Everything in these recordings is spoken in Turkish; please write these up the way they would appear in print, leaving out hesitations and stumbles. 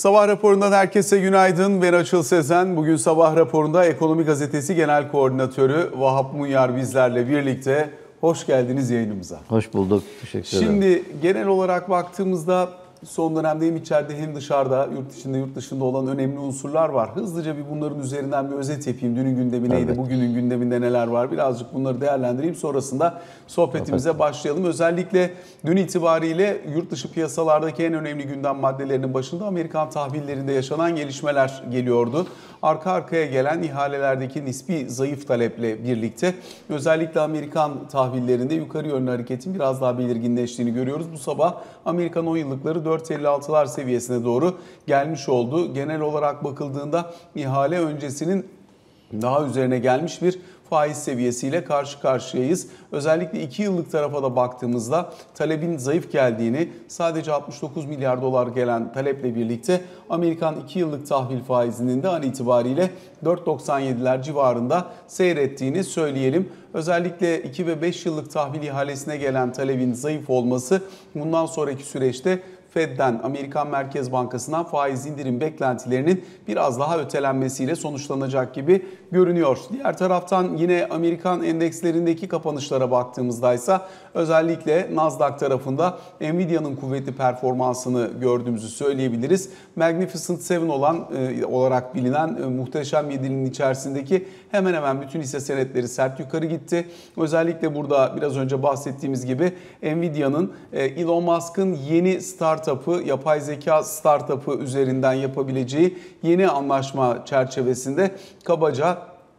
Sabah raporundan herkese günaydın. Ben Açıl Sezen. Bugün sabah raporunda Ekonomi Gazetesi Genel Koordinatörü Vahap Munyar bizlerle birlikte. Hoş geldiniz yayınımıza. Hoş bulduk. Teşekkür ederim. Şimdi genel olarak baktığımızda son dönemde hem içeride hem dışarıda, yurt dışında olan önemli unsurlar var. Hızlıca bir bunların üzerinden bir özet yapayım. Dünün gündemi neydi, Evet. bugünün gündeminde neler var? Birazcık bunları değerlendireyim. Sonrasında sohbetimize başlayalım. Özellikle dün itibariyle yurt dışı piyasalardaki en önemli gündem maddelerinin başında Amerikan tahvillerinde yaşanan gelişmeler geliyordu. Arka arkaya gelen ihalelerdeki nispi zayıf taleple birlikte özellikle Amerikan tahvillerinde yukarı yönlü hareketin biraz daha belirginleştiğini görüyoruz. Bu sabah Amerikan 10 yıllıkları 4.56'lar seviyesine doğru gelmiş oldu. Genel olarak bakıldığında ihale öncesinin daha üzerine gelmiş bir faiz seviyesiyle karşı karşıyayız. Özellikle 2 yıllık tarafa da baktığımızda talebin zayıf geldiğini, sadece 69 milyar dolar gelen taleple birlikte Amerikan 2 yıllık tahvil faizinin de an itibariyle 4.97'ler civarında seyrettiğini söyleyelim. Özellikle 2 ve 5 yıllık tahvil ihalesine gelen talebin zayıf olması bundan sonraki süreçte Fed'den, Amerikan Merkez Bankası'ndan faiz indirim beklentilerinin biraz daha ötelenmesiyle sonuçlanacak gibi görünüyor. Diğer taraftan yine Amerikan endekslerindeki kapanışlara baktığımızda ise özellikle Nasdaq tarafında Nvidia'nın kuvvetli performansını gördüğümüzü söyleyebiliriz. Magnificent 7 olarak bilinen muhteşem yedilinin içerisindeki hemen hemen bütün hisse senetleri sert yukarı gitti. Özellikle burada biraz önce bahsettiğimiz gibi Nvidia'nın Elon Musk'ın yeni startup'ı, yapay zeka startup'ı üzerinden yapabileceği yeni anlaşma çerçevesinde kabaca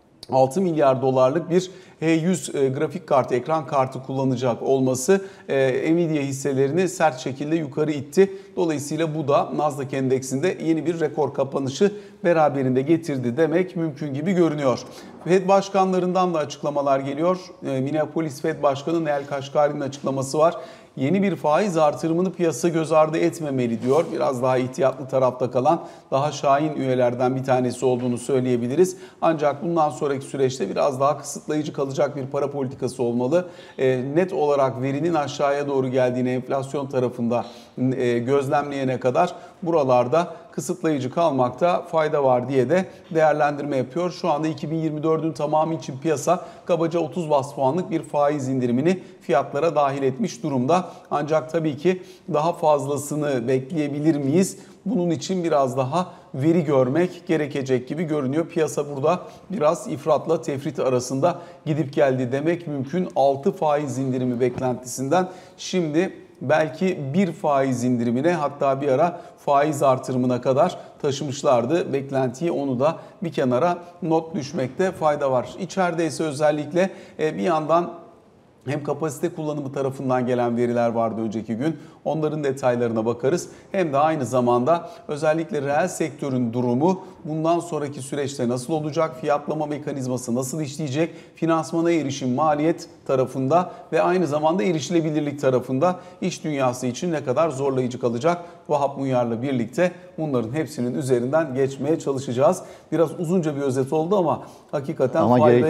6 milyar dolarlık bir H100 grafik kartı, ekran kartı kullanacak olması Nvidia hisselerini sert şekilde yukarı itti. Dolayısıyla bu da Nasdaq endeksinde yeni bir rekor kapanışı beraberinde getirdi demek mümkün gibi görünüyor. Fed başkanlarından da açıklamalar geliyor. Minneapolis Fed Başkanı Neel Kashkari'nin açıklaması var. Yeni bir faiz artırımını piyasa göz ardı etmemeli diyor. Biraz daha ihtiyatlı tarafta kalan daha şahin üyelerden bir tanesi olduğunu söyleyebiliriz. Ancak bundan sonraki süreçte biraz daha kısıtlayıcı kalacak bir para politikası olmalı. Net olarak verinin aşağıya doğru geldiğini enflasyon tarafında gözlemleyene kadar buralarda kısıtlayıcı kalmakta fayda var diye de değerlendirme yapıyor. Şu anda 2024'ün tamamı için piyasa kabaca 30 bas puanlık bir faiz indirimini fiyatlara dahil etmiş durumda. Ancak tabii ki daha fazlasını bekleyebilir miyiz? Bunun için biraz daha veri görmek gerekecek gibi görünüyor. Piyasa burada biraz ifratla tefrit arasında gidip geldi demek mümkün. 6 faiz indirimi beklentisinden şimdi belki bir faiz indirimine, hatta bir ara faiz artırımına kadar taşımışlardı beklentiyi. Onu da bir kenara not düşmekte fayda var. İçeride ise özellikle bir yandan hem kapasite kullanımı tarafından gelen veriler vardı önceki gün. Onların detaylarına bakarız. Hem de aynı zamanda özellikle reel sektörün durumu bundan sonraki süreçte nasıl olacak? Fiyatlama mekanizması nasıl işleyecek? Finansmana erişim maliyet tarafında ve aynı zamanda erişilebilirlik tarafında iş dünyası için ne kadar zorlayıcı kalacak? Vahap Munyar'la birlikte bunların hepsinin üzerinden geçmeye çalışacağız. Biraz uzunca bir özet oldu ama hakikaten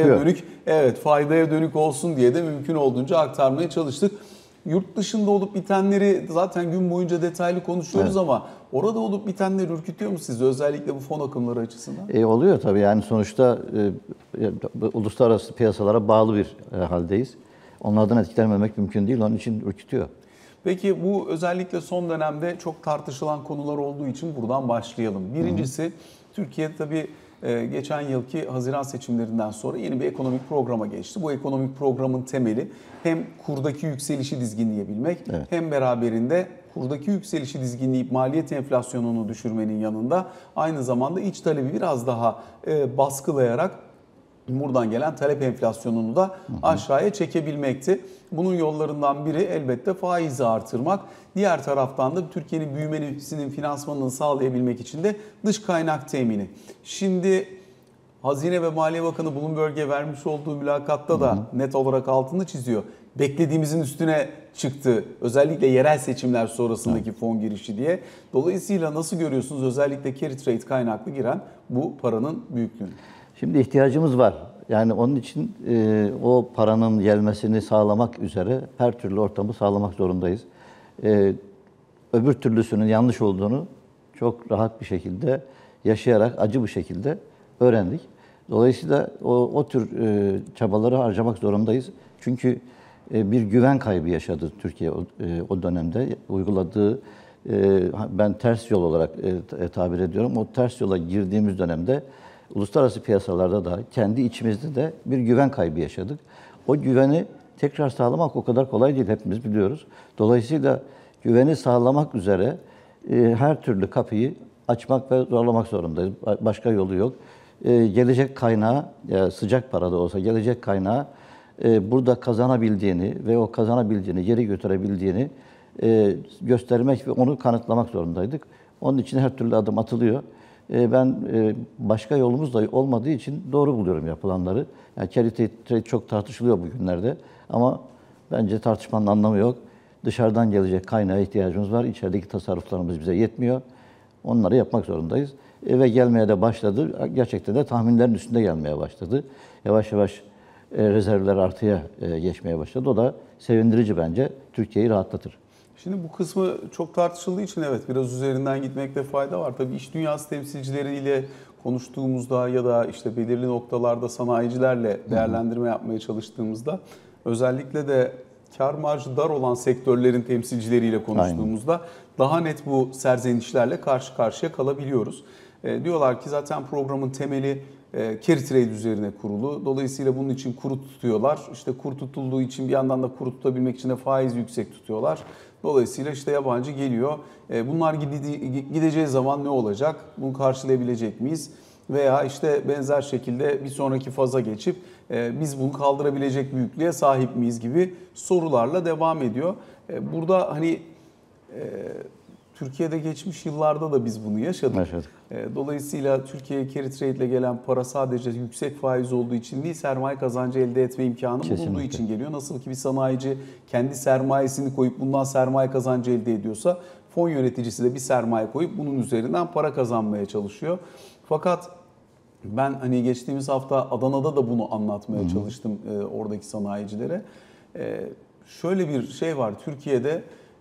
faydaya dönük olsun diye de mümkün olduğunca aktarmaya çalıştık. Yurt dışında olup bitenleri zaten gün boyunca detaylı konuşuyoruz ama orada olup bitenler ürkütüyor mu sizi, özellikle bu fon akımları açısından? Oluyor tabii, yani sonuçta uluslararası piyasalara bağlı bir haldeyiz. Onlardan etkilenmemek mümkün değil, onun için ürkütüyor. Peki bu özellikle son dönemde çok tartışılan konular olduğu için buradan başlayalım. Birincisi, Türkiye tabii geçen yılki Haziran seçimlerinden sonra yeni bir ekonomik programa geçti. Bu ekonomik programın temeli hem kurdaki yükselişi dizginleyebilmek, hem beraberinde kurdaki yükselişi dizginleyip maliyet enflasyonunu düşürmenin yanında aynı zamanda iç talebi biraz daha baskılayarak buradan gelen talep enflasyonunu da aşağıya çekebilmekti. Bunun yollarından biri elbette faizi artırmak. Diğer taraftan da Türkiye'nin büyümesinin finansmanını sağlayabilmek için de dış kaynak temini. Şimdi Hazine ve Maliye Bakanı Bloomberg'e vermiş olduğu mülakatta da net olarak altını çiziyor. Beklediğimizin üstüne çıktı. Özellikle yerel seçimler sonrasındaki fon girişi diye. Dolayısıyla nasıl görüyorsunuz özellikle carry trade kaynaklı giren bu paranın büyüklüğünü? Şimdi ihtiyacımız var. Yani onun için o paranın gelmesini sağlamak üzere her türlü ortamı sağlamak zorundayız. Öbür türlüsünün yanlış olduğunu çok rahat bir şekilde yaşayarak, acı bir şekilde öğrendik. Dolayısıyla o tür çabaları harcamak zorundayız. Çünkü bir güven kaybı yaşadı Türkiye o dönemde. Uyguladığı, ben ters yol olarak tabir ediyorum. O ters yola girdiğimiz dönemde uluslararası piyasalarda da, kendi içimizde de bir güven kaybı yaşadık. O güveni tekrar sağlamak o kadar kolay değil, hepimiz biliyoruz. Dolayısıyla güveni sağlamak üzere her türlü kapıyı açmak ve zorlamak zorundayız. Başka yolu yok. Gelecek kaynağı, sıcak para da olsa gelecek kaynağı burada kazanabildiğini ve o kazanabildiğini, geri götürebildiğini göstermek ve onu kanıtlamak zorundaydık. Onun için her türlü adım atılıyor. Ben başka yolumuz da olmadığı için doğru buluyorum yapılanları. Yani carry trade çok tartışılıyor bugünlerde ama bence tartışmanın anlamı yok. Dışarıdan gelecek kaynağa ihtiyacımız var. İçerideki tasarruflarımız bize yetmiyor. Onları yapmak zorundayız. Ve gelmeye de başladı. Gerçekten de tahminlerin üstünde gelmeye başladı. Yavaş yavaş rezervler artıya geçmeye başladı. O da sevindirici bence. Türkiye'yi rahatlatır. Şimdi bu kısmı çok tartışıldığı için evet biraz üzerinden gitmekte fayda var. Tabii iş dünyası temsilcileriyle konuştuğumuzda ya da işte belirli noktalarda sanayicilerle değerlendirme yapmaya çalıştığımızda özellikle de kar marjı dar olan sektörlerin temsilcileriyle konuştuğumuzda daha net bu serzenişlerle karşı karşıya kalabiliyoruz. Diyorlar ki zaten programın temeli carry trade üzerine kurulu. Dolayısıyla bunun için kuru tutuyorlar. İşte kuru tutulduğu için bir yandan da kuru tutabilmek için de faiz yüksek tutuyorlar. Dolayısıyla işte yabancı geliyor. Bunlar gideceği zaman ne olacak? Bunu karşılayabilecek miyiz? Veya işte benzer şekilde bir sonraki faza geçip biz bunu kaldırabilecek büyüklüğe sahip miyiz gibi sorularla devam ediyor. Burada hani Türkiye'de geçmiş yıllarda da biz bunu yaşadık. Dolayısıyla Türkiye'ye carry trade ile gelen para sadece yüksek faiz olduğu için değil, sermaye kazancı elde etme imkanı bulunduğu için geliyor. Nasıl ki bir sanayici kendi sermayesini koyup bundan sermaye kazancı elde ediyorsa, fon yöneticisi de bir sermaye koyup bunun üzerinden para kazanmaya çalışıyor. Fakat ben hani geçtiğimiz hafta Adana'da da bunu anlatmaya çalıştım oradaki sanayicilere. Şöyle bir şey var, Türkiye'de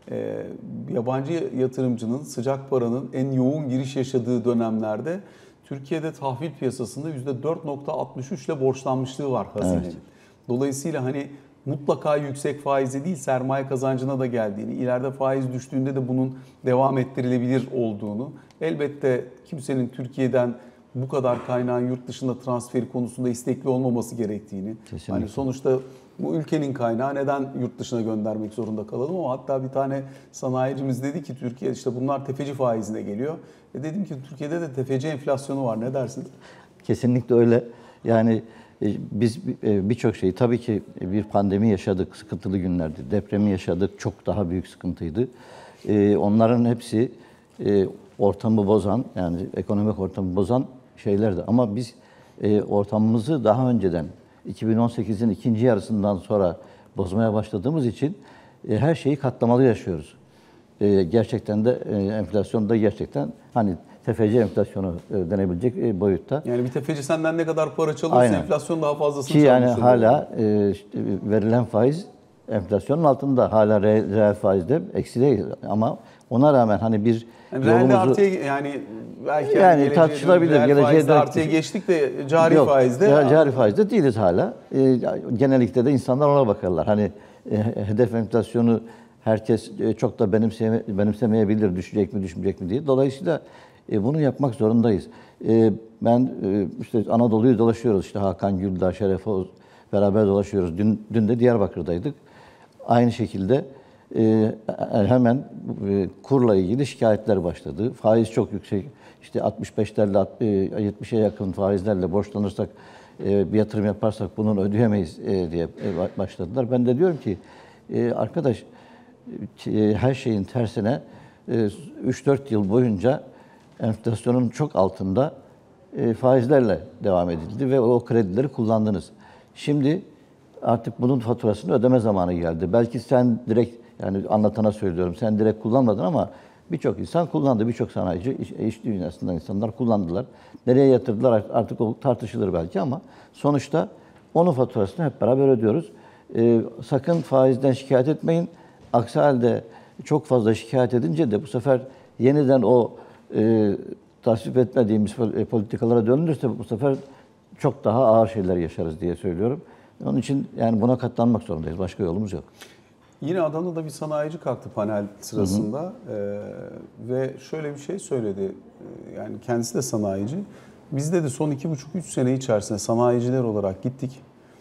yabancı yatırımcının, sıcak paranın en yoğun giriş yaşadığı dönemlerde Türkiye'de tahvil piyasasında %4.63 ile borçlanmışlığı var hazinenin. Evet. Dolayısıyla hani mutlaka yüksek faize değil sermaye kazancına da geldiğini, ileride faiz düştüğünde de bunun devam ettirilebilir olduğunu, elbette kimsenin Türkiye'den bu kadar kaynağın yurt dışında transferi konusunda istekli olmaması gerektiğini, hani sonuçta bu ülkenin kaynağı neden yurt dışına göndermek zorunda kalalım, ama hatta bir tane sanayicimiz dedi ki Türkiye işte bunlar tefeci faizine geliyor. Dedim ki Türkiye'de de tefeci enflasyonu var, ne dersiniz? Kesinlikle öyle. Yani biz birçok şeyi tabii ki bir pandemi yaşadık, sıkıntılı günlerdi. Depremi yaşadık, çok daha büyük sıkıntıydı. Onların hepsi ortamı bozan, yani ekonomik ortamı bozan şeylerdi. Ama biz ortamımızı daha önceden 2018'in ikinci yarısından sonra bozmaya başladığımız için her şeyi katlamalı yaşıyoruz. Gerçekten de enflasyon da gerçekten hani tefeci enflasyonu denebilecek boyutta. Yani bir tefeci senden ne kadar para çalıyorsa aynen, enflasyon daha fazlasını çalmış oluyor. Ki yani hala işte verilen faiz enflasyonun altında, hala reel faizde eksi değil, ama ona rağmen hani bir yani yolumuzu... Artıya, yani belki yani tartışılabilir. Geleceğe artıya geçtik de cari yok, faizde. Cari faizde değiliz hala. Genellikle de insanlar ona bakarlar. Hani hedef enflasyonu herkes çok da benimsemeyebilir, düşecek mi düşmeyecek mi diye. Dolayısıyla bunu yapmak zorundayız. Ben işte Anadolu'yu dolaşıyoruz. İşte Hakan Güldağ, Şeref Oğuz beraber dolaşıyoruz. Dün de Diyarbakır'daydık. Aynı şekilde hemen kurla ilgili şikayetler başladı. Faiz çok yüksek. İşte 65'lerle 70'e yakın faizlerle borçlanırsak, bir yatırım yaparsak bunu ödeyemeyiz diye başladılar. Ben de diyorum ki arkadaş, her şeyin tersine 3-4 yıl boyunca enflasyonun çok altında faizlerle devam edildi ve o kredileri kullandınız. Şimdi artık bunun faturasını ödeme zamanı geldi. Belki sen direkt, yani anlatana söylüyorum, sen direkt kullanmadın ama birçok insan kullandı, birçok sanayici, iş dünyasından insanlar kullandılar. Nereye yatırdılar artık o tartışılır belki, ama sonuçta onun faturasını hep beraber ödüyoruz. Sakın faizden şikayet etmeyin. Aksi halde çok fazla şikayet edince de bu sefer yeniden o tasvip etmediğimiz politikalara dönülürse bu sefer çok daha ağır şeyler yaşarız diye söylüyorum. Onun için yani buna katlanmak zorundayız. Başka yolumuz yok. Yine Adana'da bir sanayici kalktı panel sırasında ve şöyle bir şey söyledi. Yani kendisi de sanayici. Biz dedi son 2,5-3 sene içerisinde sanayiciler olarak gittik.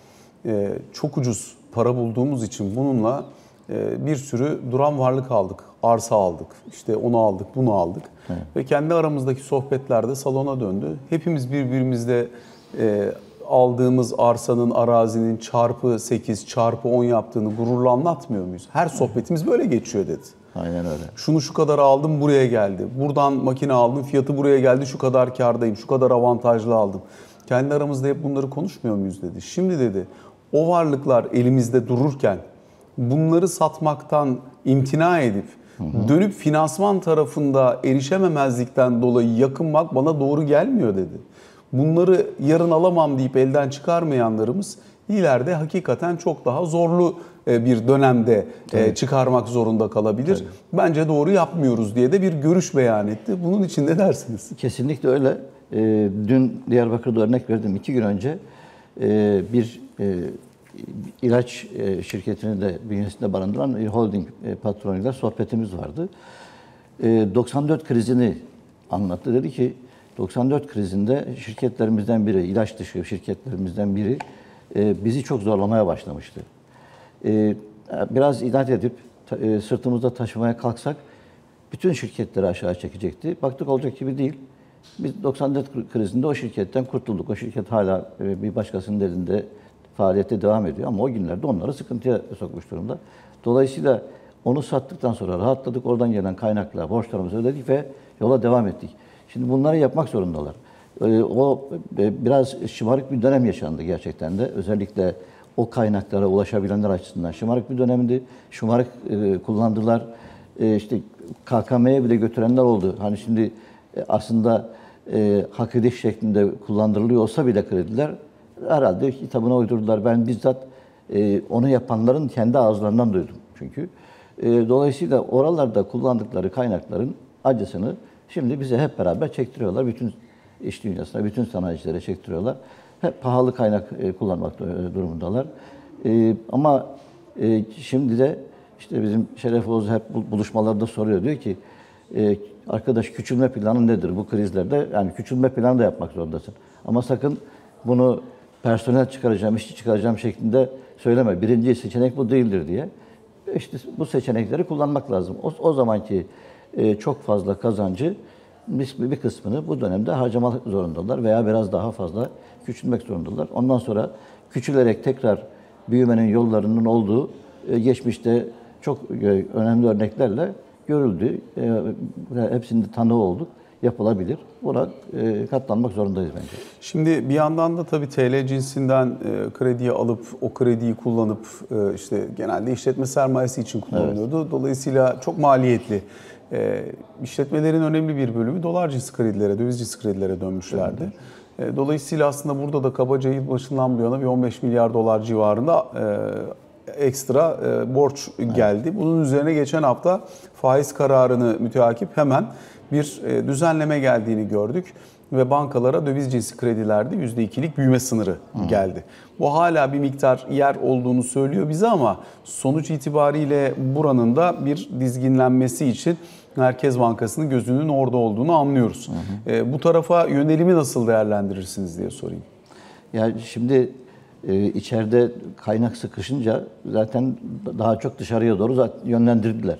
Çok ucuz para bulduğumuz için bununla bir sürü duran varlık aldık. Arsa aldık, işte onu aldık, bunu aldık. Evet. Ve kendi aramızdaki sohbetlerde salona döndü. Hepimiz birbirimizle aldığımız arsanın, arazinin çarpı 8, çarpı 10 yaptığını gururla anlatmıyor muyuz? Her sohbetimiz böyle geçiyor dedi. Aynen öyle. Şunu şu kadar aldım, buraya geldi. Buradan makine aldım, fiyatı buraya geldi, şu kadar kârdayım, şu kadar avantajlı aldım. Kendi aramızda hep bunları konuşmuyor muyuz dedi. Şimdi dedi, o varlıklar elimizde dururken bunları satmaktan imtina edip dönüp finansman tarafında erişememezlikten dolayı yakınmak bana doğru gelmiyor dedi. Bunları yarın alamam deyip elden çıkarmayanlarımız ileride hakikaten çok daha zorlu bir dönemde çıkarmak zorunda kalabilir. Tabii. Bence doğru yapmıyoruz diye de bir görüş beyan etti. Bunun için ne dersiniz? Kesinlikle öyle. Dün Diyarbakır'da örnek verdim. 2 gün önce bir ilaç şirketini de bünyesinde barındıran bir holding patronuyla sohbetimiz vardı. 94 krizini anlattı. Dedi ki 94 krizinde şirketlerimizden biri, ilaç dışı şirketlerimizden biri bizi çok zorlamaya başlamıştı. Biraz inat edip sırtımızda taşımaya kalksak bütün şirketleri aşağı çekecekti. Baktık olacak gibi değil. Biz 94 krizinde o şirketten kurtulduk. O şirket hala bir başkasının elinde faaliyete devam ediyor ama o günlerde onları sıkıntıya sokmuş durumda. Dolayısıyla onu sattıktan sonra rahatladık. Oradan gelen kaynakla borçlarımızı ödedik ve yola devam ettik. Şimdi bunları yapmak zorundalar. O biraz şımarık bir dönem yaşandı gerçekten de. Özellikle o kaynaklara ulaşabilenler açısından şımarık bir dönemdi. Şımarık kullandılar. İşte KKM'ye bile götürenler oldu. Hani şimdi aslında hak ediş şeklinde kullandırılıyor olsa bile krediler herhalde kitabına uydurdular. Ben bizzat onu yapanların kendi ağızlarından duydum çünkü. Dolayısıyla oralarda kullandıkları kaynakların acısını şimdi bize hep beraber çektiriyorlar. Bütün iş dünyasına, bütün sanayicilere çektiriyorlar. Hep pahalı kaynak kullanmak durumundalar. Ama şimdi de işte bizim Şeref Oğuz hep buluşmalarda soruyor. Diyor ki arkadaş küçülme planı nedir bu krizlerde? Yani küçülme planı da yapmak zorundasın. Ama sakın bunu personel çıkaracağım, işçi çıkaracağım şeklinde söyleme. Birinci seçenek bu değildir diye. İşte bu seçenekleri kullanmak lazım. O zamanki çok fazla kazancı bir kısmını bu dönemde harcamak zorundalar veya biraz daha fazla küçülmek zorundalar. Ondan sonra küçülerek tekrar büyümenin yollarının olduğu geçmişte çok önemli örneklerle görüldü. Hepsinde tanığı olduk. Yapılabilir. Buna katlanmak zorundayız bence. Şimdi bir yandan da tabii TL cinsinden krediyi alıp o krediyi kullanıp işte genelde işletme sermayesi için kullanılıyordu. Evet. Dolayısıyla çok maliyetli. İşletmelerin önemli bir bölümü dolar cinsi kredilere, döviz cinsi kredilere dönmüşlerdi. Evet. Dolayısıyla aslında burada da kabaca yıl başından bu yana bir 15 milyar dolar civarında ekstra borç geldi. Evet. Bunun üzerine geçen hafta faiz kararını müteakip hemen bir düzenleme geldiğini gördük ve bankalara döviz cinsi kredilerde %2'lik büyüme sınırı geldi. Bu hala bir miktar yer olduğunu söylüyor bize ama sonuç itibariyle buranın da bir dizginlenmesi için Merkez Bankası'nın gözünün orada olduğunu anlıyoruz. Bu tarafa yönelimi nasıl değerlendirirsiniz diye sorayım. Yani şimdi içeride kaynak sıkışınca zaten daha çok dışarıya doğru yönlendirdiler.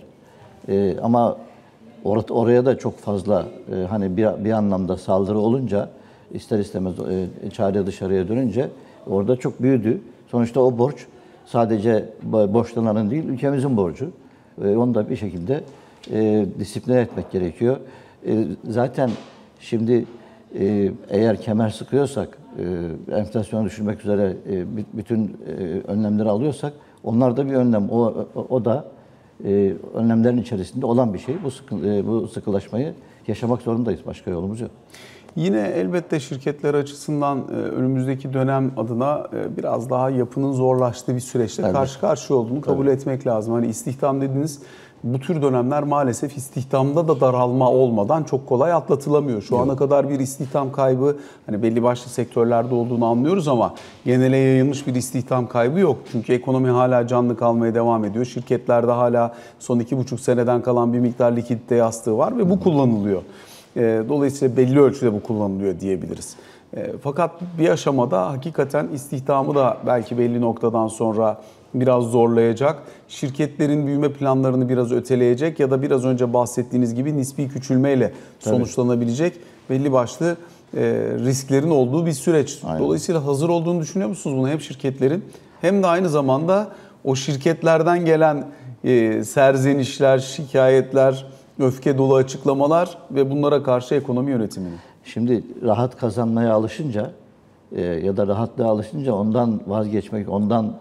Ama oraya da çok fazla hani bir anlamda saldırı olunca ister istemez çare dışarıya dönünce orada çok büyüdü. Sonuçta o borç sadece borçlananın değil ülkemizin borcu. Onu da bir şekilde disipline etmek gerekiyor. Zaten şimdi eğer kemer sıkıyorsak, enflasyonu düşürmek üzere bütün önlemleri alıyorsak onlar da bir önlem. O da önlemlerin içerisinde olan bir şey. Bu sıkılaşmayı yaşamak zorundayız. Başka yolumuz yok. Yine elbette şirketler açısından önümüzdeki dönem adına biraz daha yapının zorlaştığı bir süreçte karşı karşıya olduğunu kabul etmek lazım. Hani istihdam dediniz, bu tür dönemler maalesef istihdamda da daralma olmadan çok kolay atlatılamıyor. Şu ana kadar bir istihdam kaybı, hani belli başlı sektörlerde olduğunu anlıyoruz ama genele yayılmış bir istihdam kaybı yok. Çünkü ekonomi hala canlı kalmaya devam ediyor. Şirketlerde hala son 2,5 seneden kalan bir miktar likidite yastığı var ve bu kullanılıyor. Dolayısıyla belli ölçüde bu kullanılıyor diyebiliriz. Fakat bir aşamada hakikaten istihdamı da belki belli noktadan sonra biraz zorlayacak, şirketlerin büyüme planlarını biraz öteleyecek ya da biraz önce bahsettiğiniz gibi nispi küçülmeyle sonuçlanabilecek belli başlı risklerin olduğu bir süreç. Aynen. Dolayısıyla hazır olduğunu düşünüyor musunuz buna hem şirketlerin hem de aynı zamanda o şirketlerden gelen serzenişler, şikayetler, öfke dolu açıklamalar ve bunlara karşı ekonomi yönetimini? Şimdi rahat kazanmaya alışınca ya da rahatlığa alışınca ondan vazgeçmek, ondan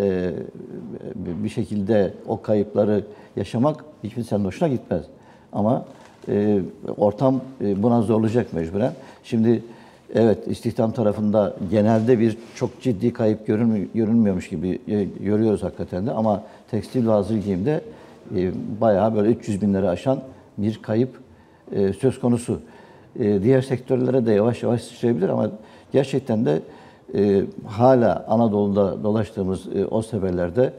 bir şekilde o kayıpları yaşamak hiçbir kimsenin hoşuna gitmez. Ama ortam buna zorlayacak mecburen. Şimdi evet, istihdam tarafında genelde bir çok ciddi kayıp görünmüyormuş gibi görüyoruz hakikaten de, ama tekstil ve hazır giyimde bayağı böyle 300 binleri aşan bir kayıp söz konusu. Diğer sektörlere de yavaş yavaş sıçrayabilir ama gerçekten de hala Anadolu'da dolaştığımız o seferlerde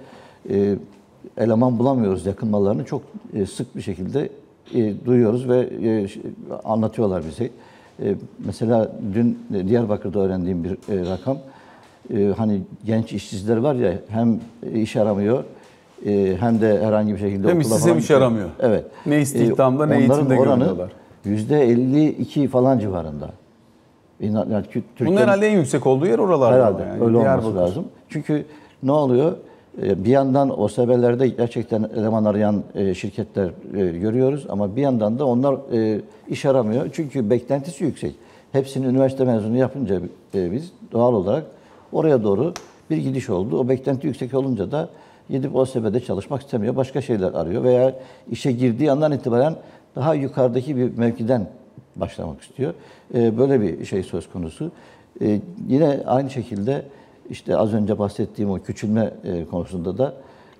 eleman bulamıyoruz yakınmalarını çok sık bir şekilde duyuyoruz ve anlatıyorlar bize. Mesela dün Diyarbakır'da öğrendiğim bir rakam, hani genç işsizler var ya, hem iş aramıyor hem de herhangi bir şekilde hem okula işsiz hem falan iş aramıyor. Evet. Ne istihdamda ne eğitimde görünüyorlar. %52 falan civarında. Yani Bunun herhalde en yüksek olduğu yer oralarda. Herhalde yani. öyle olması lazım. Çünkü ne oluyor? Bir yandan o sebeplerde gerçekten eleman arayan şirketler görüyoruz ama bir yandan da onlar iş aramıyor. Çünkü beklentisi yüksek. Hepsini üniversite mezunu yapınca biz doğal olarak oraya doğru bir gidiş oldu. O beklenti yüksek olunca da gidip o sebede çalışmak istemiyor. Başka şeyler arıyor veya işe girdiği andan itibaren daha yukarıdaki bir mevkiden başlamak istiyor. Böyle bir şey söz konusu. Yine aynı şekilde işte az önce bahsettiğim o küçülme konusunda da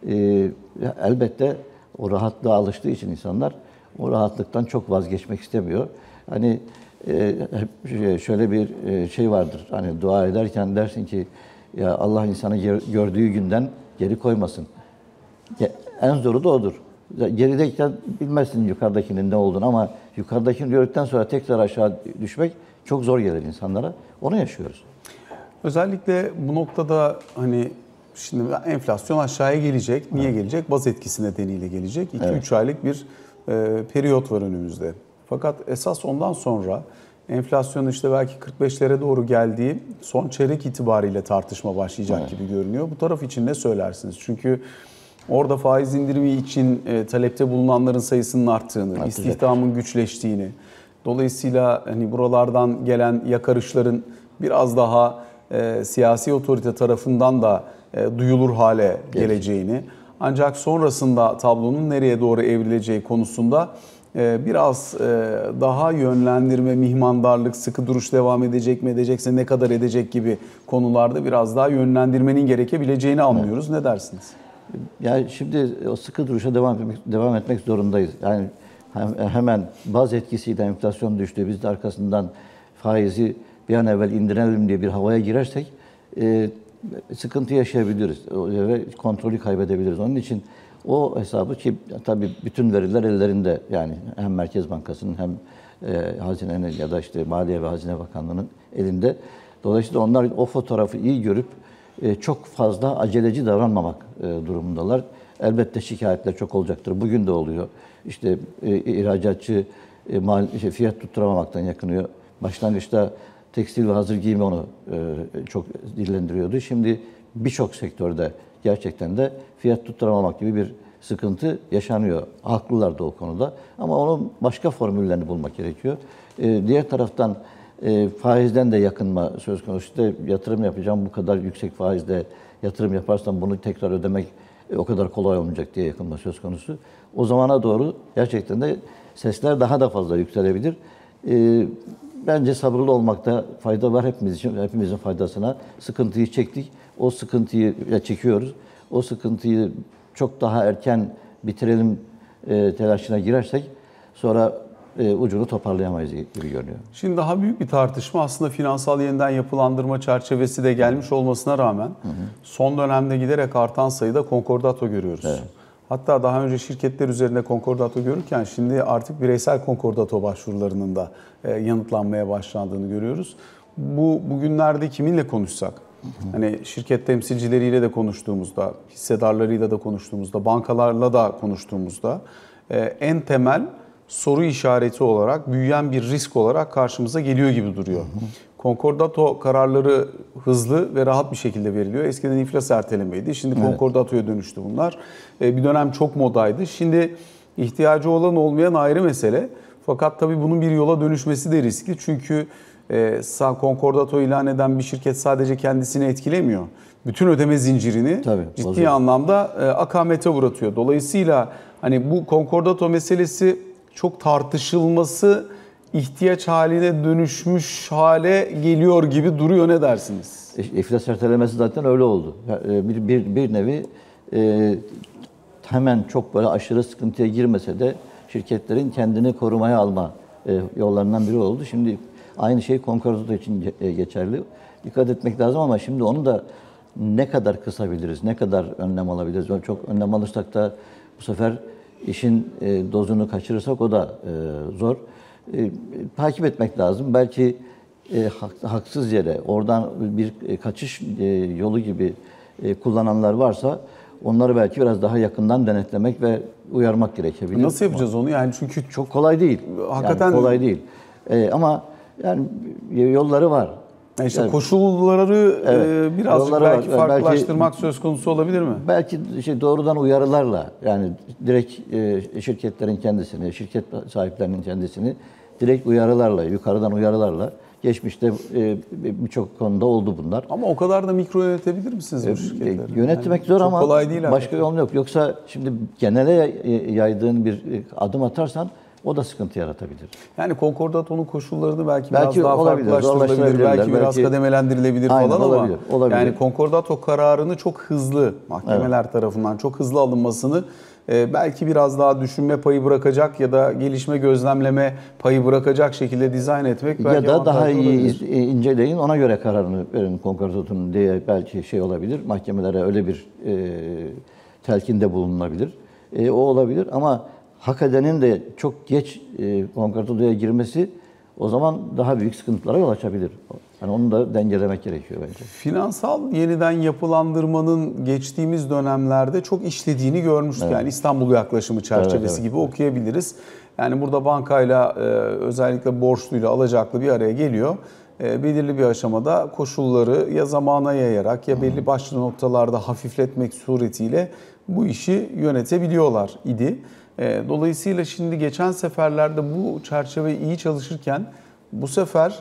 elbette o rahatlığa alıştığı için insanlar o rahatlıktan çok vazgeçmek istemiyor. Hani şöyle bir şey vardır. Hani dua ederken dersin ki ya Allah insanı gördüğü günden geri koymasın. En zoru da odur. Gerideyken bilmezsin yukarıdakinin ne olduğunu ama yukarıdakini gördükten sonra tekrar aşağı düşmek çok zor gelir insanlara. Onu yaşıyoruz. Özellikle bu noktada hani şimdi enflasyon aşağıya gelecek. Niye gelecek? Baz etkisi nedeniyle gelecek. 2-3 aylık bir periyot var önümüzde. Fakat esas ondan sonra enflasyon işte belki 45'lere doğru geldiği son çeyrek itibariyle tartışma başlayacak gibi görünüyor. Bu taraf için ne söylersiniz? Çünkü orada faiz indirimi için talepte bulunanların sayısının arttığını, istihdamın güçleştiğini, dolayısıyla hani buralardan gelen yakarışların biraz daha siyasi otorite tarafından da duyulur hale geleceğini, ancak sonrasında tablonun nereye doğru evrileceği konusunda biraz daha yönlendirme, mihmandarlık, sıkı duruş devam edecek mi, edecekse ne kadar edecek gibi konularda biraz daha yönlendirmenin gerekebileceğini anlıyoruz. Ne dersiniz? Yani şimdi o sıkı duruşa devam etmek zorundayız. Yani hemen baz etkisiyle enflasyon düştü, biz de arkasından faizi bir an evvel indirelim diye bir havaya girersek sıkıntı yaşayabiliriz ve kontrolü kaybedebiliriz. Onun için o hesabı, ki tabii bütün veriler ellerinde, yani hem Merkez Bankası'nın hem Hazine'nin ya da işte Maliye ve Hazine Bakanlığı'nın elinde. Dolayısıyla onlar o fotoğrafı iyi görüp çok fazla aceleci davranmamak durumundalar. Elbette şikayetler çok olacaktır. Bugün de oluyor. İşte ihracatçı fiyat tutturamamaktan yakınıyor. Başlangıçta tekstil ve hazır giyim onu çok dillendiriyordu. Şimdi birçok sektörde gerçekten de fiyat tutturamamak gibi bir sıkıntı yaşanıyor. Haklılar da o konuda. Ama onun başka formüllerini bulmak gerekiyor. Diğer taraftan faizden de yakınma söz konusu. İşte yatırım yapacağım, bu kadar yüksek faizle yatırım yaparsam bunu tekrar ödemek o kadar kolay olmayacak diye yakınma söz konusu. O zamana doğru gerçekten de sesler daha da fazla yükselebilir. Bence sabırlı olmakta fayda var hepimiz için, hepimizin faydasına. Sıkıntıyı çektik, o sıkıntıyı çekiyoruz. O sıkıntıyı çok daha erken bitirelim telaşına girersek sonra ucunu toparlayamayız gibi görünüyor. Şimdi daha büyük bir tartışma aslında finansal yeniden yapılandırma çerçevesi de gelmiş olmasına rağmen son dönemde giderek artan sayıda konkordato görüyoruz. Evet. Hatta daha önce şirketler üzerinde konkordato görürken şimdi artık bireysel konkordato başvurularının da yanıtlanmaya başlandığını görüyoruz. Bugünlerde kiminle konuşsak, hani şirket temsilcileriyle de konuştuğumuzda, hissedarlarıyla da konuştuğumuzda, bankalarla da konuştuğumuzda en temel soru işareti olarak, büyüyen bir risk olarak karşımıza geliyor gibi duruyor. Konkordato kararları hızlı ve rahat bir şekilde veriliyor. Eskiden iflas ertelemeydi. Şimdi konkordatoya dönüştü bunlar. Bir dönem çok modaydı. Şimdi ihtiyacı olan olmayan ayrı mesele. Fakat tabii bunun bir yola dönüşmesi de riskli. Çünkü konkordato ilan eden bir şirket sadece kendisini etkilemiyor. Bütün ödeme zincirini ciddi anlamda akamete uğratıyor. Dolayısıyla hani bu konkordato meselesi çok tartışılması ihtiyaç haline dönüşmüş hale geliyor gibi duruyor. Ne dersiniz? İflas ertelemesi zaten öyle oldu. Bir nevi hemen çok böyle aşırı sıkıntıya girmese de şirketlerin kendini korumaya alma yollarından biri oldu. Şimdi aynı şey konkordato için geçerli. Dikkat etmek lazım ama şimdi onu da ne kadar kısabiliriz, ne kadar önlem alabiliriz? Çok önlem alırsak da bu sefer işin dozunu kaçırırsak o da zor. Takip etmek lazım. Belki haksız yere oradan bir kaçış yolu gibi kullananlar varsa onları belki biraz daha yakından denetlemek ve uyarmak gerekebilir. Nasıl yapacağız onu? Yani çünkü çok kolay değil. Hakikaten yani kolay değil. Ama yani yolları var. İşte koşulları birazcık belki farklılaştırmak söz konusu olabilir mi? Belki doğrudan uyarılarla, yani direkt şirketlerin kendisini, şirket sahiplerinin kendisini direkt uyarılarla, yukarıdan uyarılarla, geçmişte birçok konuda oldu bunlar. Ama o kadar da mikro yönetebilir misiniz bu şirketleri? Yönetmek zor ama başka yol yok. Yoksa şimdi genele yaydığın bir adım atarsan o da sıkıntı yaratabilir. Yani konkordatonun koşullarını belki biraz daha farklılaştırılabilir, belki biraz kademelendirilebilir falan olabilir. Yani konkordato kararını çok hızlı mahkemeler tarafından çok hızlı alınmasını belki biraz daha düşünme payı bırakacak ya da gelişme gözlemleme payı bırakacak şekilde dizayn etmek belki ya da daha iyi inceleyin, ona göre kararını verin konkordatonun diye belki olabilir. Mahkemelere öyle bir telkinde bulunabilir. O olabilir ama hak edenin de çok geç konkordatoya girmesi o zaman daha büyük sıkıntılara yol açabilir. Yani onu da dengelemek gerekiyor bence. Finansal yeniden yapılandırmanın geçtiğimiz dönemlerde çok işlediğini görmüştük. Yani İstanbul yaklaşımı çerçevesi gibi okuyabiliriz. Yani burada bankayla özellikle borçluyla alacaklı bir araya geliyor. Belirli bir aşamada koşulları ya zamana yayarak ya belli başlı noktalarda hafifletmek suretiyle bu işi yönetebiliyorlar idi. Dolayısıyla şimdi geçen seferlerde bu çerçeve iyi çalışırken bu sefer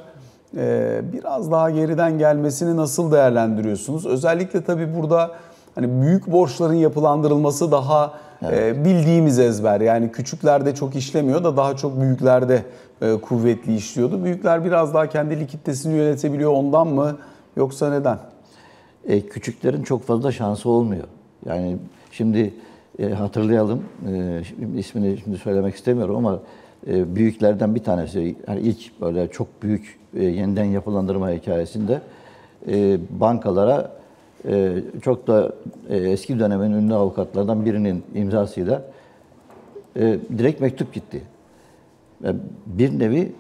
biraz daha geriden gelmesini nasıl değerlendiriyorsunuz? Özellikle tabii burada hani büyük borçların yapılandırılması daha bildiğimiz ezber. Yani küçüklerde çok işlemiyor da daha çok büyüklerde kuvvetli işliyordu. Büyükler biraz daha kendi likiditesini yönetebiliyor ondan mı yoksa neden? Küçüklerin çok fazla şansı olmuyor. Yani şimdi hatırlayalım, ismini şimdi söylemek istemiyorum ama büyüklerden bir tanesi, yani ilk böyle çok büyük yeniden yapılandırma hikayesinde bankalara çok da eski dönemin ünlü avukatlardan birinin imzasıyla direkt mektup gitti. Bir nevi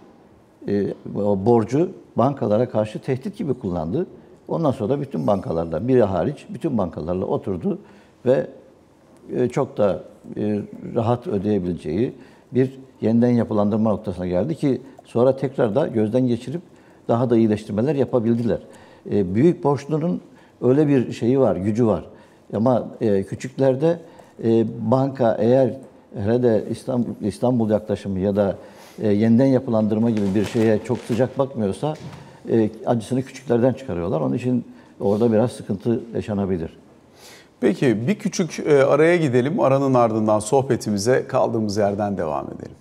o borcu bankalara karşı tehdit gibi kullandı. Ondan sonra da bütün bankalarla, biri hariç bütün bankalarla oturdu ve çok da rahat ödeyebileceği bir yeniden yapılandırma noktasına geldi ki sonra tekrar da gözden geçirip daha da iyileştirmeler yapabildiler. Büyük borçluların öyle bir şeyi var, gücü var. Ama küçüklerde banka eğer hele de İstanbul yaklaşımı ya da yeniden yapılandırma gibi bir şeye çok sıcak bakmıyorsa acısını küçüklerden çıkarıyorlar. Onun için orada biraz sıkıntı yaşanabilir. Peki bir küçük araya gidelim. Aranın ardından sohbetimize kaldığımız yerden devam edelim.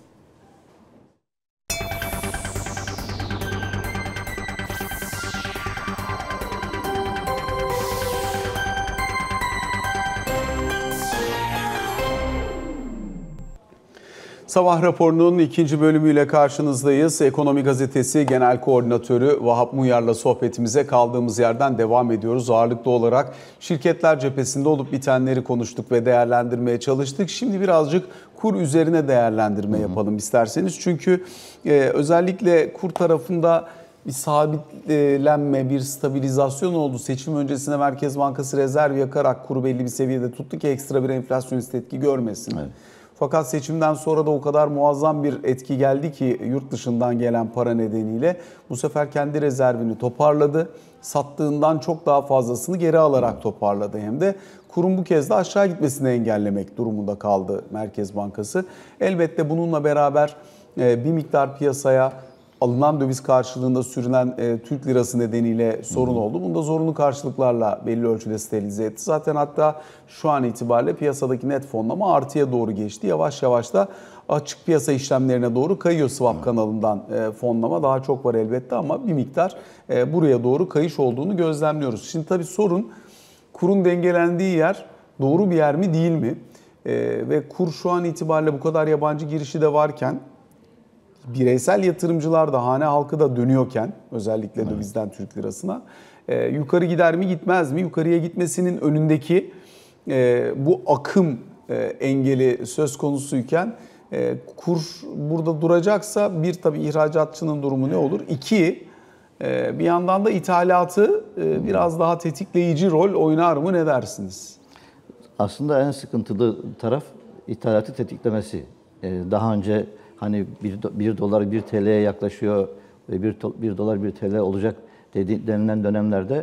Sabah raporunun ikinci bölümüyle karşınızdayız. Ekonomi Gazetesi Genel Koordinatörü Vahap Munyar'la sohbetimize kaldığımız yerden devam ediyoruz. Ağırlıklı olarak şirketler cephesinde olup bitenleri konuştuk ve değerlendirmeye çalıştık. Şimdi birazcık kur üzerine değerlendirme yapalım isterseniz. Çünkü özellikle kur tarafında bir sabitlenme, bir stabilizasyon oldu. Seçim öncesinde Merkez Bankası rezerv yakarak kuru belli bir seviyede tuttu ki ekstra bir enflasyonist etki görmesin. Evet. Fakat seçimden sonra da o kadar muazzam bir etki geldi ki yurt dışından gelen para nedeniyle bu sefer kendi rezervini toparladı. Sattığından çok daha fazlasını geri alarak toparladı hem de. Kurun bu kez de aşağı gitmesini engellemek durumunda kaldı Merkez Bankası. Elbette bununla beraber bir miktar piyasaya alınan döviz karşılığında sürünen Türk lirası nedeniyle sorun oldu. Bunu da zorunlu karşılıklarla belli ölçüde sterilize etti. Zaten hatta şu an itibariyle piyasadaki net fonlama artıya doğru geçti. Yavaş yavaş da açık piyasa işlemlerine doğru kayıyor swap kanalından fonlama. Daha çok var elbette ama bir miktar buraya doğru kayış olduğunu gözlemliyoruz. Şimdi tabii sorun kurun dengelendiği yer doğru bir yer mi değil mi? Ve kur şu an itibariyle bu kadar yabancı girişi de varken bireysel yatırımcılar da hane halkı da dönüyorken özellikle dövizden Türk lirasına yukarı gider mi gitmez mi? Yukarıya gitmesinin önündeki bu akım engeli söz konusuyken kur burada duracaksa bir tabii ihracatçının durumu ne olur? İki bir yandan da ithalatı biraz daha tetikleyici rol oynar mı ne dersiniz? Aslında en sıkıntılı taraf ithalatı tetiklemesi. Daha önce hani 1 dolar 1 TL'ye yaklaşıyor ve 1 dolar 1 TL olacak denilen dönemlerde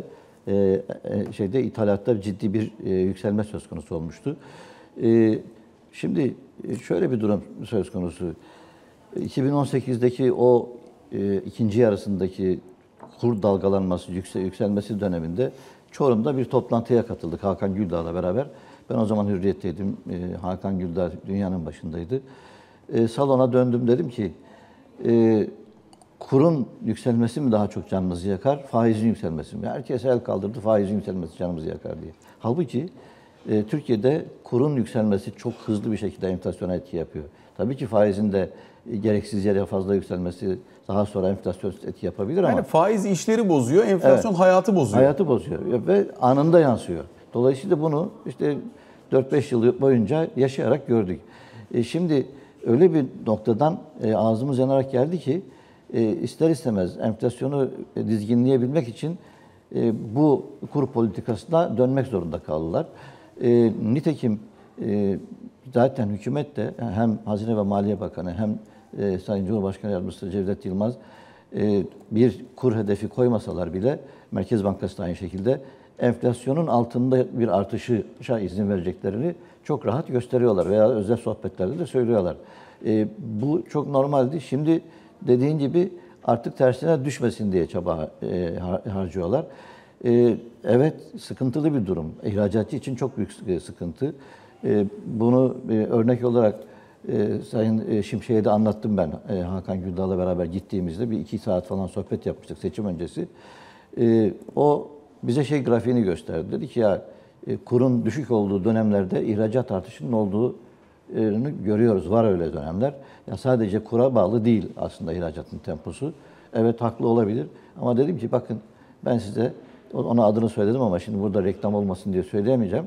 ithalatta ciddi bir yükselme söz konusu olmuştu. Şimdi şöyle bir durum söz konusu. 2018'deki o ikinci yarısındaki kur dalgalanması, yükselmesi döneminde Çorum'da bir toplantıya katıldık Hakan Güldağ'la beraber. Ben o zaman Hürriyet'teydim. Hakan Güldağ dünyanın başındaydı. Salona döndüm, dedim ki kurun yükselmesi mi daha çok canımızı yakar, faizin yükselmesi mi? Herkes el kaldırdı, faizin yükselmesi canımızı yakar diye. Halbuki Türkiye'de kurun yükselmesi çok hızlı bir şekilde enflasyona etki yapıyor. Tabii ki faizin de gereksiz yere fazla yükselmesi daha sonra enflasyon etki yapabilir ama... Yani faiz işleri bozuyor, enflasyon hayatı bozuyor. Hayatı bozuyor ve anında yansıyor. Dolayısıyla bunu işte 4-5 yıl boyunca yaşayarak gördük. Şimdi öyle bir noktadan ağzımız yanarak geldi ki ister istemez enflasyonu dizginleyebilmek için bu kur politikasına dönmek zorunda kaldılar. Nitekim zaten hükümet de hem Hazine ve Maliye Bakanı hem Sayın Cumhurbaşkanı Yardımcısı Cevdet Yılmaz bir kur hedefi koymasalar bile Merkez Bankası da aynı şekilde enflasyonun altında bir artışa izin vereceklerini çok rahat gösteriyorlar veya özel sohbetlerde de söylüyorlar. Bu çok normaldi. Şimdi dediğin gibi artık tersine düşmesin diye çaba harcıyorlar. Evet, sıkıntılı bir durum. İhracatçı için çok büyük sıkıntı. Bunu örnek olarak Sayın Şimşek'e de anlattım ben. Hakan Güldağ'la beraber gittiğimizde bir 2 saat falan sohbet yapmıştık seçim öncesi. O bize grafiğini gösterdi. Dedi ki ya kurun düşük olduğu dönemlerde ihracat artışının olduğunu görüyoruz. Var öyle dönemler. Ya sadece kura bağlı değil aslında ihracatın temposu. Evet, haklı olabilir. Ama dedim ki bakın, ben size ona adını söyledim ama şimdi burada reklam olmasın diye söyleyemeyeceğim.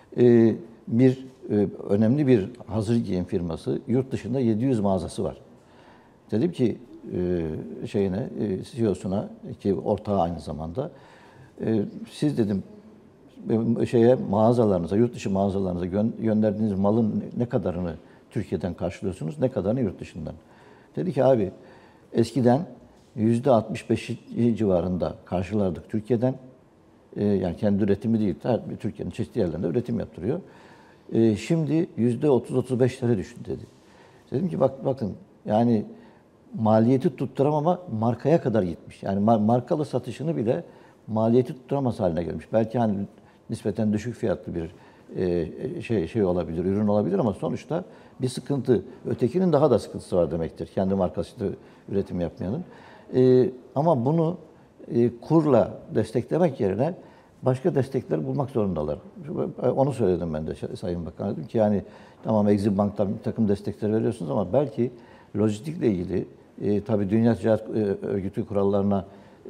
Önemli bir hazır giyim firması, yurt dışında 700 mağazası var. Dedim ki CEO'suna, ki ortağı aynı zamanda, siz dedim mağazalarınıza, yurt dışı mağazalarınıza gönderdiğiniz malın ne kadarını Türkiye'den karşılıyorsunuz, ne kadarını yurt dışından? Dedi ki abi, eskiden %65 civarında karşılardık Türkiye'den. Yani kendi üretimi değil, Türkiye'nin çeşitli yerlerinde üretim yaptırıyor. Şimdi %30-35'lere düştü dedi. Dedim ki bakın, yani maliyeti tutturamama markaya kadar gitmiş. Yani markalı satışını bile maliyeti tutturamaz haline gelmiş. Belki hani nispeten düşük fiyatlı bir olabilir, ürün olabilir ama sonuçta bir sıkıntı. Ötekinin daha da sıkıntısı var demektir. Kendi markasıyla üretim yapmayanın. Ama bunu kurla desteklemek yerine başka destekler bulmak zorundalar. Onu söyledim ben de Sayın Bakan'a. Dedim ki yani tamam Exim Bank'tan bir takım destekler veriyorsunuz ama belki lojistikle ilgili tabii Dünya Ticaret Örgütü kurallarına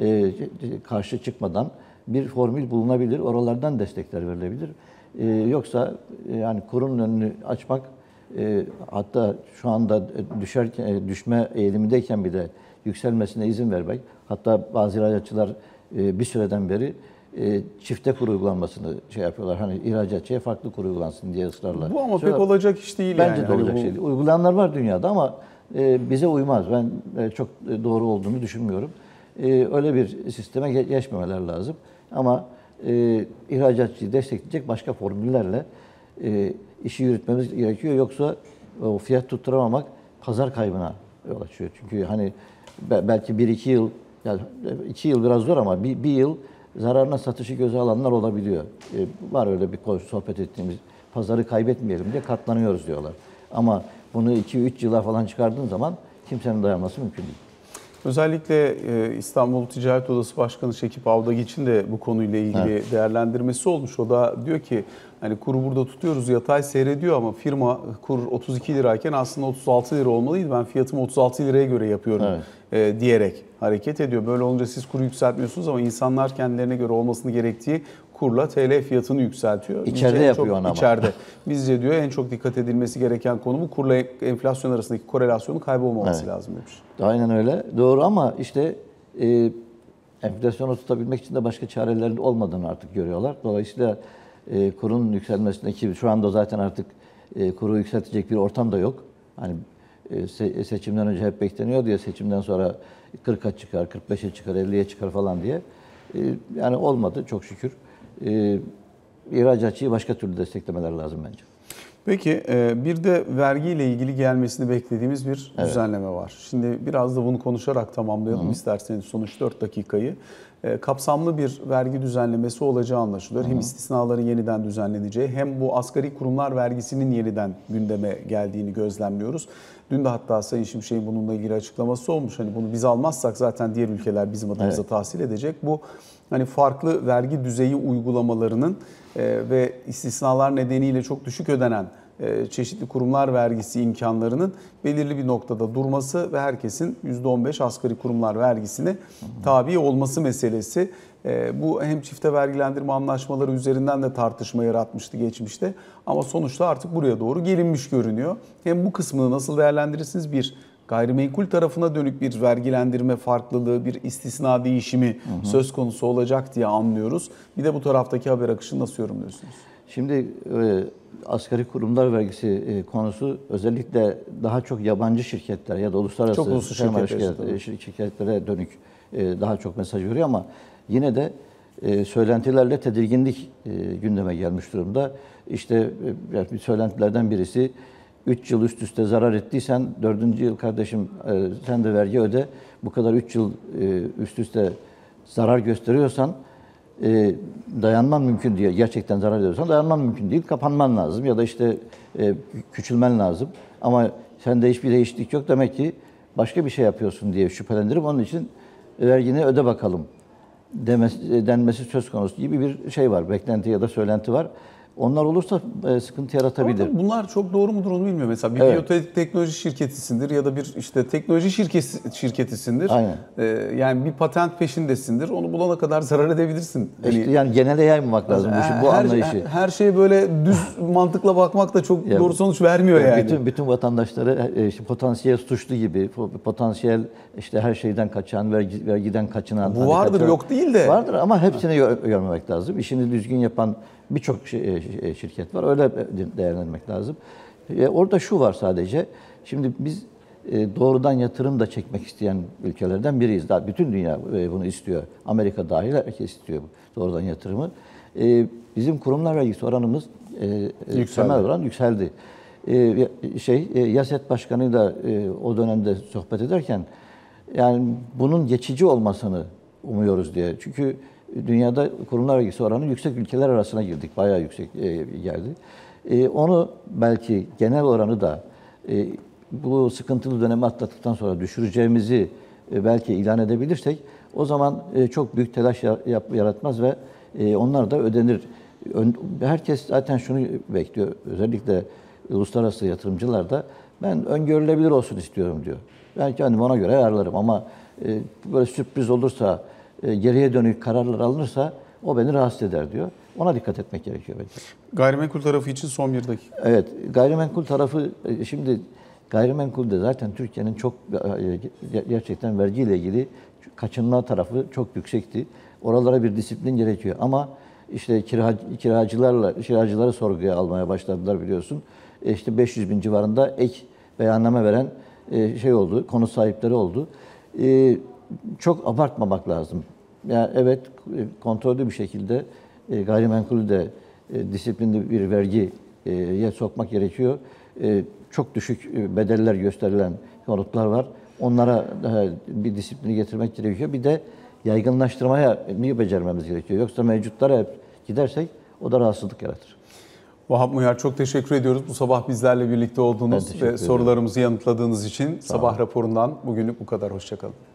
karşı çıkmadan bir formül bulunabilir. Oralardan destekler verilebilir. Yoksa yani kurun önünü açmak hatta şu anda düşme eğilimindeyken bile yükselmesine izin vermek. Hatta bazı ihracatçılar bir süreden beri çifte kur uygulanmasını yapıyorlar. Hani ihracatçıya farklı kur uygulansın diye ısrarla. Bu ama pek olacak iş değil bence yani. de olacak şey değil. Uygulayanlar var dünyada ama bize uymaz. Ben çok doğru olduğunu düşünmüyorum. Öyle bir sisteme geçmemeler lazım. Ama ihracatçıyı destekleyecek başka formüllerle işi yürütmemiz gerekiyor. Yoksa o fiyat tutturamamak pazar kaybına yol açıyor. Çünkü hani belki 1-2 yıl, yani 2 yıl biraz zor ama bir yıl zararına satışı göze alanlar olabiliyor. Var öyle bir sohbet ettiğimiz, pazarı kaybetmeyelim diye katlanıyoruz diyorlar. Ama bunu 2-3 yıla falan çıkardığın zaman kimsenin dayanması mümkün değil. Özellikle İstanbul Ticaret Odası Başkanı Şekip Avdagiç'in de bu konuyla ilgili değerlendirmesi olmuş. O da diyor ki hani kuru burada tutuyoruz, yatay seyrediyor ama firma kur 32 lirayken aslında 36 lira olmalıydı. Ben fiyatımı 36 liraya göre yapıyorum diyerek hareket ediyor. Böyle olunca siz kuru yükseltmiyorsunuz ama insanlar kendilerine göre olmasını gerektiği kurla TL fiyatını yükseltiyor. İçeride yapıyor onu ama. İçeride. Bizce diyor en çok dikkat edilmesi gereken konu bu, kurla enflasyon arasındaki korelasyonun kaybolmaması lazım demiş. Aynen öyle. Doğru ama işte enflasyonu tutabilmek için de başka çarelerin olmadığını artık görüyorlar. Dolayısıyla kurun yükselmesindeki şu anda zaten artık kuru yükseltecek bir ortam da yok. Hani seçimden önce hep bekleniyor diye seçimden sonra 40'a çıkar, 45'e çıkar, 50'ye çıkar falan diye. Yani olmadı çok şükür. İhracatçıyı başka türlü desteklemeler lazım bence. Peki bir de vergiyle ilgili gelmesini beklediğimiz bir düzenleme var. Şimdi biraz da bunu konuşarak tamamlayalım isterseniz son 3-4 dakikayı. Kapsamlı bir vergi düzenlemesi olacağı anlaşılıyor. Hem istisnaların yeniden düzenleneceği hem bu asgari kurumlar vergisinin yeniden gündeme geldiğini gözlemliyoruz. Dün de hatta Sayın Şimşek'in bununla ilgili açıklaması olmuş. Hani bunu biz almazsak zaten diğer ülkeler bizim adımıza tahsil edecek. Bu hani farklı vergi düzeyi uygulamalarının ve istisnalar nedeniyle çok düşük ödenen çeşitli kurumlar vergisi imkanlarının belirli bir noktada durması ve herkesin %15 asgari kurumlar vergisine tabi olması meselesi. Bu hem çifte vergilendirme anlaşmaları üzerinden de tartışma yaratmıştı geçmişte ama sonuçta artık buraya doğru gelinmiş görünüyor. Hem bu kısmını nasıl değerlendirirsiniz? Bir gayrimenkul tarafına dönük bir vergilendirme farklılığı, bir istisna değişimi söz konusu olacak diye anlıyoruz. Bir de bu taraftaki haber akışını nasıl yorumluyorsunuz? Şimdi asgari kurumlar vergisi konusu özellikle daha çok yabancı şirketler ya da uluslararası şirketlere dönük daha çok mesaj veriyor ama yine de söylentilerle tedirginlik gündeme gelmiş durumda. İşte söylentilerden birisi 3 yıl üst üste zarar ettiysen 4. yıl kardeşim sen de vergi öde. Bu kadar 3 yıl üst üste zarar gösteriyorsan dayanman mümkün değil. Gerçekten zarar ediyorsan dayanman mümkün değil. Kapanman lazım ya da işte küçülmen lazım. Ama sende hiçbir değişiklik yok. Demek ki başka bir şey yapıyorsun diye şüphelendirip onun için vergini öde bakalım denmesi söz konusu gibi bir şey var. Beklenti ya da söylenti var. Onlar olursa sıkıntı yaratabilir. Ama bunlar çok doğru mudur onu bilmiyorum. Mesela bir biyoteknoloji şirketisindir ya da bir işte teknoloji şirketisindir. Aynen. Yani bir patent peşindesindir. Onu bulana kadar zarar edebilirsin. İşte yani genele yaymamak lazım bu anlayışı. Her şeye böyle düz mantıkla bakmak da çok doğru sonuç vermiyor yani. Bütün vatandaşları işte potansiyel suçlu gibi, potansiyel işte her şeyden kaçan, vergiden kaçınan. Bu vardır yok değil de. Vardır ama hepsini görmemek lazım. İşini düzgün yapan birçok şirket var. Öyle değerlendirmek lazım. Orada şu var sadece. Şimdi biz doğrudan yatırım da çekmek isteyen ülkelerden biriyiz. Daha bütün dünya bunu istiyor. Amerika dahil herkes istiyor doğrudan yatırımı. Bizim kurumlar vergisi oranımız temel oran yükseldi. YASET Başkanı'yla o dönemde sohbet ederken yani bunun geçici olmasını umuyoruz diye. Çünkü dünyada kurumlar vergisi oranı yüksek ülkeler arasına girdik. Bayağı yüksek geldi. Onu belki genel oranı da bu sıkıntılı dönemi atlattıktan sonra düşüreceğimizi belki ilan edebilirsek o zaman çok büyük telaş yaratmaz ve onlar da ödenir. Herkes zaten şunu bekliyor. Özellikle uluslararası yatırımcılar da ben öngörülebilir olsun istiyorum diyor. Ben kendim ona göre ayarlarım ama böyle sürpriz olursa, geriye dönük kararlar alınırsa o beni rahatsız eder diyor. Ona dikkat etmek gerekiyor bence. Gayrimenkul tarafı için son bir dakika. Evet, gayrimenkul tarafı şimdi gayrimenkulde zaten Türkiye'nin çok gerçekten vergiyle ilgili kaçınma tarafı çok yüksekti. Oralara bir disiplin gerekiyor ama işte kiracıları sorguya almaya başladılar biliyorsun. İşte 500 bin civarında ek beyanname veren şey oldu, konut sahipleri oldu. Çok abartmamak lazım. Yani evet kontrollü bir şekilde gayrimenkulü de disiplinli bir vergiye sokmak gerekiyor. Çok düşük bedeller gösterilen konutlar var. Onlara bir disiplini getirmek gerekiyor. Bir de yaygınlaştırmaya becermemiz gerekiyor. Yoksa mevcutlara hep gidersek o da rahatsızlık yaratır. Vahap Muhyer, çok teşekkür ediyoruz. Bu sabah bizlerle birlikte olduğunuz ve sorularımızı yanıtladığınız için. Sabah raporundan bugünlük bu kadar. Hoşça kalın.